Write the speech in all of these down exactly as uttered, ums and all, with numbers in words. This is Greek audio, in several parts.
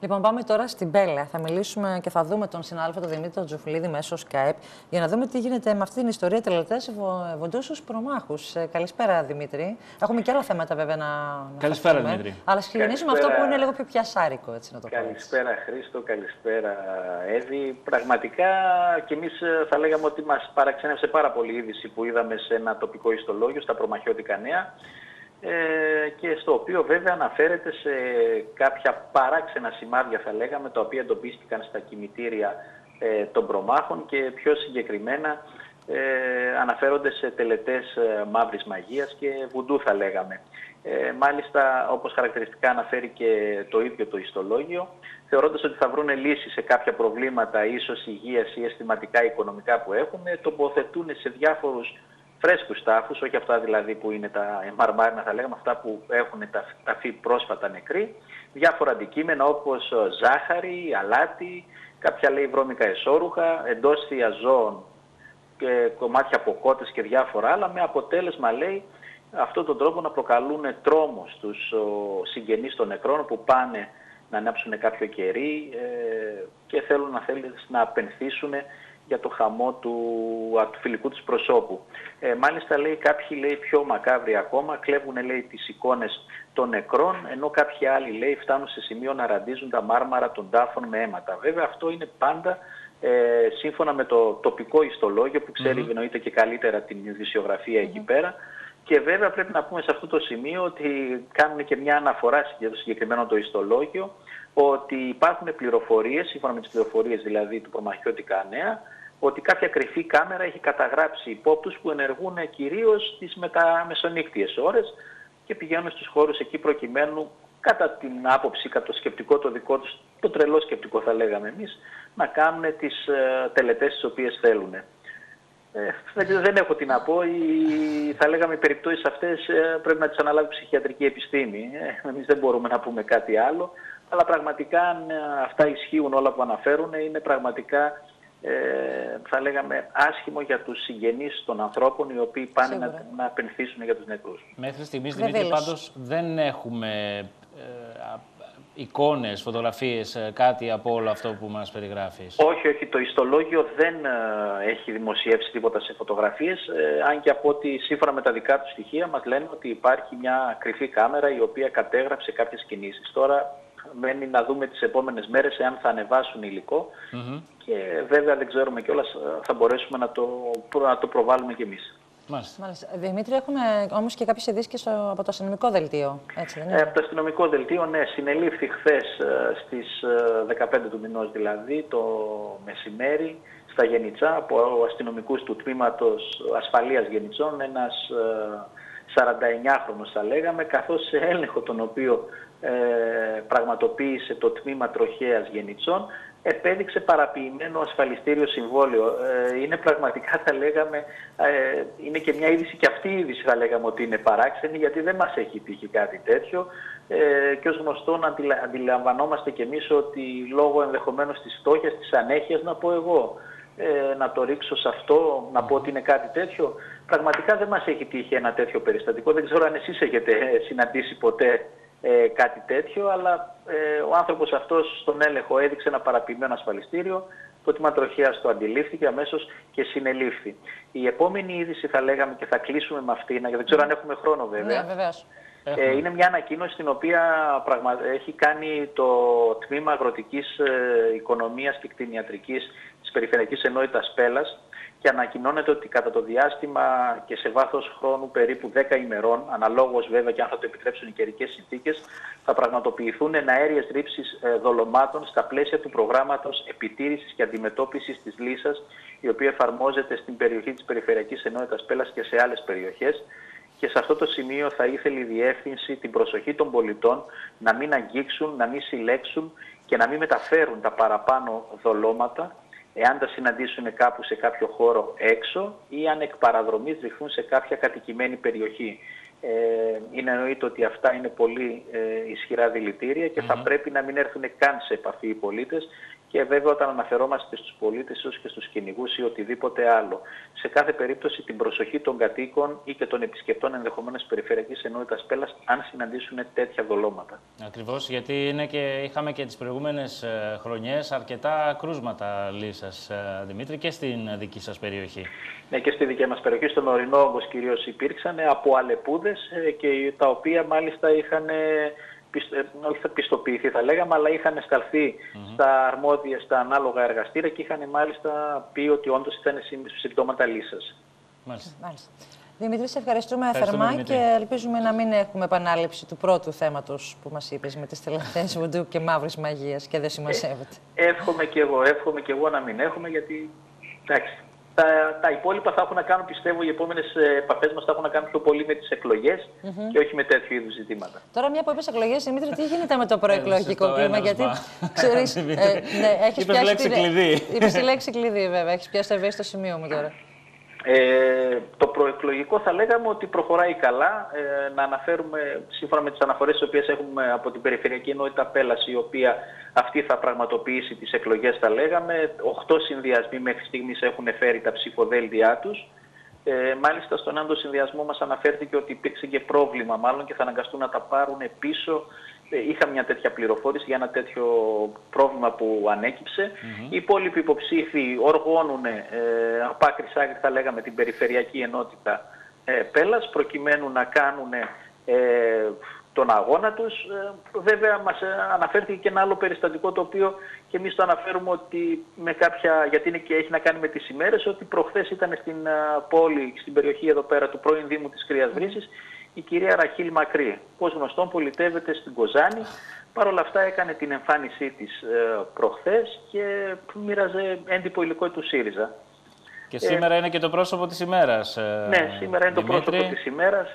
Λοιπόν, πάμε τώρα στην Πέλαια. Θα μιλήσουμε και θα δούμε τον συνάδελφο τον Δημήτρη Τζουφλίδη μέσω Skype για να δούμε τι γίνεται με αυτή την ιστορία τελετές Βοντούσους προμάχους. Ε, καλησπέρα, Δημήτρη. Έχουμε και άλλα θέματα, βέβαια, να Καλησπέρα, Δημήτρη. Αλλά ξεκινήσουμε αυτό που είναι λίγο πιο πιασάρικο, έτσι να το πω. Καλησπέρα, Χρήστο. Καλησπέρα, Εύη. Πραγματικά και εμείς θα λέγαμε ότι μας παραξένευσε πάρα πολύ η είδηση που είδαμε σε ένα τοπικό ιστολόγιο στα Προμαχιώτικα Νέα. Ε, και στο οποίο βέβαια αναφέρεται σε κάποια παράξενα σημάδια, θα λέγαμε, τα οποία εντοπίστηκαν στα κημητήρια ε, των προμάχων και πιο συγκεκριμένα ε, αναφέρονται σε τελετές ε, μαύρης μαγείας και βουντού, θα λέγαμε. Ε, μάλιστα, όπως χαρακτηριστικά αναφέρει και το ίδιο το ιστολόγιο, θεωρώντας ότι θα βρουν λύσεις σε κάποια προβλήματα ίσως υγείας ή αισθηματικά ή οικονομικά που έχουν, τοποθετούν σε διάφορους φρέσκους τάφους, όχι αυτά δηλαδή που είναι τα μαρμάρινα, θα λέγαμε, αυτά που έχουν ταφεί πρόσφατα νεκροί, διάφορα αντικείμενα όπως ζάχαρη, αλάτι, κάποια λέει βρώμικα εσώρουχα, εντόσθια ζώων και κομμάτια από κότες και διάφορα άλλα, με αποτέλεσμα, λέει, αυτόν τον τρόπο να προκαλούν τρόμο στους συγγενείς των νεκρών που πάνε να ανάψουν κάποιο κερί ε, και θέλουν να, θέλουν να απενθήσουν για το χαμό του, του φιλικού τους προσώπου. Ε, μάλιστα, λέει, κάποιοι, λέει, πιο μακάβροι ακόμα κλέβουν, λέει, τις εικόνες των νεκρών, ενώ κάποιοι άλλοι, λέει, φτάνουν σε σημείο να ραντίζουν τα μάρμαρα των τάφων με αίματα. Βέβαια, αυτό είναι πάντα ε, σύμφωνα με το τοπικό ιστολόγιο που ξέρει, mm-hmm. εννοείται και καλύτερα την ειδησιογραφία mm-hmm. εκεί πέρα. Και βέβαια πρέπει να πούμε σε αυτό το σημείο ότι κάνουν και μια αναφορά για το συγκεκριμένο το ιστολόγιο, ότι υπάρχουν πληροφορίες, σύμφωνα με τις πληροφορίες δηλαδή του Προμαχιώτικα Νέα, ότι κάποια κρυφή κάμερα έχει καταγράψει υπόπτους που ενεργούν κυρίως στις μεταμεσονύκτιες ώρες και πηγαίνουν στους χώρους εκεί προκειμένου, κατά την άποψη, κατά το σκεπτικό το δικό τους, το τρελό σκεπτικό θα λέγαμε εμείς, να κάνουν τις ε, τελετές τις οποίες θέλουν. Ε, δεν έχω τι να πω. Οι, θα λέγαμε οι περιπτώσεις αυτές ε, πρέπει να τις αναλάβει ψυχιατρική επιστήμη. Ε, εμείς δεν μπορούμε να πούμε κάτι άλλο. Αλλά πραγματικά αν ε, αυτά ισχύουν όλα που αναφέρουν, είναι πραγματικά ε, θα λέγαμε άσχημο για τους συγγενείς των ανθρώπων οι οποίοι πάνε να, να απενθήσουν για τους νεκρούς. Μέχρι στιγμής, Δημήτρη, πάντως δεν έχουμε ε, εικόνες, φωτογραφίες, κάτι από όλο αυτό που μας περιγράφεις. Όχι, όχι. Το ιστολόγιο δεν ε, έχει δημοσιεύσει τίποτα σε φωτογραφίες, ε, αν και από ότι σύμφωνα με τα δικά του στοιχεία μας λένε ότι υπάρχει μια κρυφή κάμερα η οποία κατέγραψε κάποιες κινήσεις. Τώρα μένει να δούμε τις επόμενες μέρες εάν θα ανεβάσουν υλικό mm-hmm. και βέβαια δεν ξέρουμε κιόλας, θα μπορέσουμε να το, να το προβάλλουμε κι εμείς. Μάλιστα. Μάλιστα. Δημήτρη, έχουμε όμως και κάποιες ειδήσεις από το αστυνομικό δελτίο, έτσι δεν είναι? Ε, από το αστυνομικό δελτίο, ναι, συνελήφθη χθες στις δεκαπέντε του μηνός, δηλαδή το μεσημέρι, στα Γενιτσά, από αστυνομικούς του τμήματος ασφαλείας Γενιτσών, ένας σαρανταεννιάχρονος θα λέγαμε, καθώς σε έλεγχο τον οποίο ε, πραγματοποίησε το τμήμα τροχέας Γενιτσών, επέδειξε παραποιημένο ασφαλιστήριο συμβόλαιο. Ε, είναι πραγματικά, θα λέγαμε, ε, είναι και μια είδηση, και αυτή η είδηση θα λέγαμε ότι είναι παράξενη, γιατί δεν μας έχει τύχει κάτι τέτοιο. Ε, και ως γνωστόν αντιλα, αντιλαμβανόμαστε κι εμείς ότι λόγω ενδεχομένως της φτώχειας, της ανέχειας, να πω εγώ, ε, να το ρίξω σε αυτό, να πω ότι είναι κάτι τέτοιο. Πραγματικά δεν μας έχει τύχει ένα τέτοιο περιστατικό. Δεν ξέρω αν εσείς έχετε συναντήσει ποτέ Ε, κάτι τέτοιο, αλλά ε, ο άνθρωπος αυτός στον έλεγχο έδειξε ένα παραποιημένο ασφαλιστήριο, το τμήμα τροχέας το αντιλήφθηκε αμέσως και συνελήφθη. Η επόμενη είδηση, θα λέγαμε, και θα κλείσουμε με αυτήν, γιατί δεν ξέρω αν έχουμε χρόνο βέβαια, ναι, βεβαίως. Ε, είναι μια ανακοίνωση την οποία πραγμα... έχει κάνει το τμήμα αγροτικής ε, οικονομίας και κτηνιατρικής της Περιφερειακής Ενότητας Πέλας, και ανακοινώνεται ότι κατά το διάστημα και σε βάθος χρόνου περίπου δέκα ημερών, αναλόγως βέβαια και αν θα το επιτρέψουν οι καιρικές συνθήκες, θα πραγματοποιηθούν εναέριες ρήψεις δολωμάτων στα πλαίσια του προγράμματος επιτήρησης και αντιμετώπισης της λύσας, η οποία εφαρμόζεται στην περιοχή της Περιφερειακής Ενότητας Πέλας και σε άλλες περιοχές. Και σε αυτό το σημείο θα ήθελε η Διεύθυνση την προσοχή των πολιτών να μην αγγίξουν, να μην συλλέξουν και να μην μεταφέρουν τα παραπάνω δολώματα, εάν τα συναντήσουν κάπου σε κάποιο χώρο έξω ή αν εκ παραδρομής ρηχθούν σε κάποια κατοικημένη περιοχή. Ε, είναι εννοείται ότι αυτά είναι πολύ ε, ισχυρά δηλητήρια και mm-hmm. θα πρέπει να μην έρθουν καν σε επαφή οι πολίτες. Και βέβαια όταν αναφερόμαστε στους πολίτες ίσως και στους κυνηγούς ή οτιδήποτε άλλο, σε κάθε περίπτωση την προσοχή των κατοίκων ή και των επισκεπτών ενδεχομένως περιφερειακής ενότητας Πέλλας αν συναντήσουν τέτοια δολώματα. Ακριβώς, γιατί είναι και, είχαμε και τις προηγούμενες ε, χρονιές αρκετά κρούσματα λύσας, ε, Δημήτρη, και στην δική σας περιοχή. Ναι, και στη δική μας περιοχή, στον ορεινό όγκος κυρίως υπήρξαν από αλεπούδες ε, και τα οποία μάλιστα είχαν... όχι θα πιστοποιηθεί θα λέγαμε, αλλά είχαν σταλθεί mm-hmm. στα αρμόδια, στα ανάλογα εργαστήρια και είχαν μάλιστα πει ότι όντως ήταν συμπτώματα λύσας. Μάλιστα. Μάλιστα. Δημήτρη, σε ευχαριστούμε, ευχαριστούμε θερμά Δημήτρη. Και ελπίζουμε να μην έχουμε επανάληψη του πρώτου θέματος που μας είπες με τις τελευταίες βοντού και μαύρης μαγείας και δεν σημασεύεται. Ε, εύχομαι και εγώ, εύχομαι και εγώ να μην έχουμε, γιατί εντάξει. Τα, τα υπόλοιπα θα έχουν να κάνουν, πιστεύω, οι επόμενες επαφές μας θα έχουν να κάνουν πιο πολύ με τις εκλογές mm-hmm. και όχι με τέτοιου είδους ζητήματα. Τώρα, μια που είπες εκλογές, Δημήτρη, τι γίνεται με το προεκλογικό κλίμα, γιατί ξέρεις. ε, ναι, έχεις είπες λέξη την... κλειδί. Είπες τη λέξη κλειδί, βέβαια. Έχεις πιάσει το ευαίσθητο σημείο μου τώρα. Ε, το προεκλογικό θα λέγαμε ότι προχωράει καλά. Ε, να αναφέρουμε, σύμφωνα με τις αναφορές τις οποίες έχουμε από την Περιφερειακή Ενότητα Πέλλας, η οποία αυτή θα πραγματοποιήσει τις εκλογές, θα λέγαμε. Οχτώ συνδυασμοί μέχρι στιγμής έχουν φέρει τα ψηφοδέλτια τους. Ε, μάλιστα στον άντο συνδυασμό μας αναφέρθηκε ότι υπήρξε και πρόβλημα μάλλον και θα αναγκαστούν να τα πάρουν πίσω. Είχα μια τέτοια πληροφόρηση για ένα τέτοιο πρόβλημα που ανέκυψε. Mm-hmm. Οι υπόλοιποι υποψήφοι οργώνουν ε, από άκρη σ' άκρη, θα λέγαμε, την Περιφερειακή Ενότητα ε, Πέλλας, προκειμένου να κάνουν ε, τον αγώνα τους. Ε, βέβαια μας αναφέρθηκε και ένα άλλο περιστατικό, το οποίο και εμείς το αναφέρουμε ότι με κάποια, γιατί είναι και έχει να κάνει με τις ημέρες, ότι προχθές ήταν στην uh, πόλη, στην περιοχή εδώ πέρα του πρώην Δήμου της Κρύας Βρύσης, η κυρία Ραχίλ Μακρύ, που ως γνωστόν πολιτεύεται στην Κοζάνη. Παρ' όλα αυτά έκανε την εμφάνισή της ε, προχθές και μοίραζε έντυπο υλικό του ΣΥΡΙΖΑ. Και σήμερα ε, είναι και το πρόσωπο της ημέρας. Ε, ναι, σήμερα είναι Δημήτρη. Το πρόσωπο της ημέρας.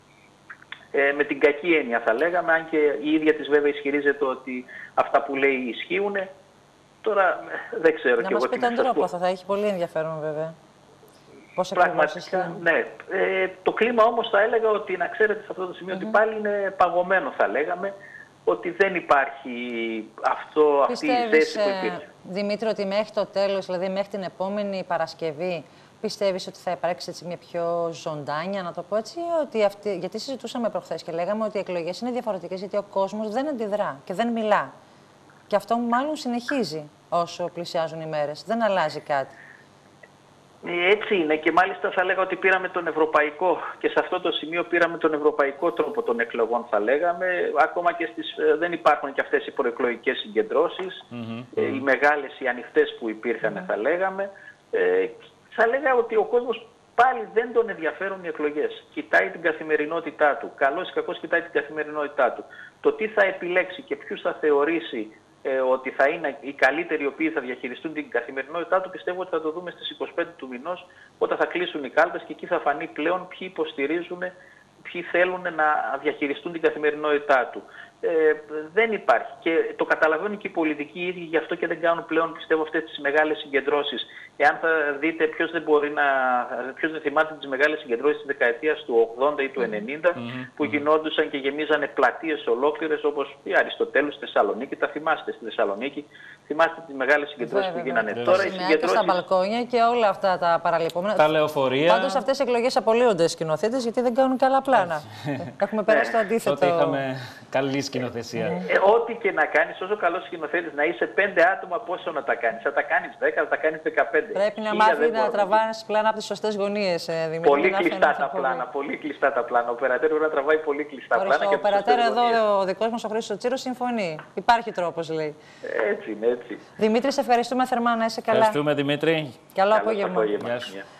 Ε, με την κακή έννοια θα λέγαμε, αν και η ίδια της βέβαια ισχυρίζεται ότι αυτά που λέει ισχύουν. Τώρα δεν ξέρω να και εγώ τι να σας πω. Να μας πει τον τρόπο, θα έχει πολύ ενδιαφέρον βέβαια. Πώς πραγματικά, ναι. Ε, το κλίμα όμως θα έλεγα ότι, να ξέρετε σε αυτό το σημείο, mm-hmm. ότι πάλι είναι παγωμένο, θα λέγαμε, ότι δεν υπάρχει αυτό, αυτή η θέση που υπήρχε. Δημήτρη, ότι μέχρι το τέλος, δηλαδή μέχρι την επόμενη Παρασκευή, πιστεύεις ότι θα υπάρξει έτσι μια πιο ζωντάνια, να το πω έτσι, ότι αυτή, γιατί συζητούσαμε προχθές και λέγαμε ότι οι εκλογές είναι διαφορετικές, γιατί ο κόσμος δεν αντιδρά και δεν μιλά. Και αυτό μάλλον συνεχίζει όσο πλησιάζουν οι μέρες. Δεν αλλάζει κάτι. Έτσι είναι και μάλιστα θα λέγα ότι πήραμε τον ευρωπαϊκό και σε αυτό το σημείο πήραμε τον ευρωπαϊκό τρόπο των εκλογών, θα λέγαμε. Ακόμα και στις, δεν υπάρχουν και αυτές οι προεκλογικές συγκεντρώσεις, mm-hmm. ε, οι μεγάλες, οι ανοιχτές που υπήρχαν, mm-hmm. θα λέγαμε. Ε, θα λέγα ότι ο κόσμος πάλι δεν τον ενδιαφέρουν οι εκλογές. Κοιτάει την καθημερινότητά του. Καλώς ή κακώς κοιτάει την καθημερινότητά του. Το τι θα επιλέξει και ποιους θα θεωρήσει ε, ότι θα είναι οι καλύτεροι οι οποίοι θα διαχειριστούν την καθημερινότητά του, πιστεύω ότι θα το δούμε στις είκοσι πέντε του μηνός, όταν θα κλείσουν οι κάλπες και εκεί θα φανεί πλέον ποιοι υποστηρίζουν, ποιοι θέλουν να διαχειριστούν την καθημερινότητά του. Ε, δεν υπάρχει. Και το καταλαβαίνουν και οι πολιτικοί οι ίδιοι, γι' αυτό και δεν κάνουν πλέον, πιστεύω, αυτές τις μεγάλες συγκεντρώσεις. Εάν θα δείτε ποιος δεν μπορεί να. Ποιος δεν θυμάται τις μεγάλες συγκεντρώσεις της δεκαετίας του ογδόντα ή του ενενήντα, mm-hmm. που γινόντουσαν και γεμίζανε πλατείες ολόκληρες, όπως η Αριστοτέλους στη Θεσσαλονίκη. Τα θυμάστε στη Θεσσαλονίκη. Θυμάστε τις μεγάλες συγκεντρώσεις που γίνανε τώρα. Οι συγκεντρώσεις στα μπαλκόνια και όλα αυτά τα παραλυπόμενα. Τα λεωφορεία. Πάντως αυτές οι εκλογές απολύονται οι σκηνοθέτες, γιατί δεν κάνουν καλά πλάνα. Έχουμε περάσει το αντίθετο. Τότε είχαμε καλή σκηνοθεσία. Ε, ό,τι και να κάνεις, όσο καλός σκηνοθέτης να είσαι, πέντε άτομα πόσο να τα κάνεις. Θα τα κάνεις δέκα, θα τα κάνεις δεκαπέντε. Πρέπει να μάθει να τραβάς πλάνα από τις σωστές γωνίες, Δημήτρη. Πολύ κλειστά τα πλάνα, πολύ κλειστά τα πλάνα. Ο Περατέρ μπορεί να τραβάει πολύ κλειστά πλάνα. Ο Περατέρ εδώ, ο δικός μας ο Χρήστος Τσίρος, συμφωνεί. Υπάρχει τρόπος, λέει. Έτσι είναι, έτσι. Δημήτρη, σε ευχαριστούμε θερμά, να είσαι καλά. Ευχαριστούμε, Δημήτρη. Καλό απόγευμα.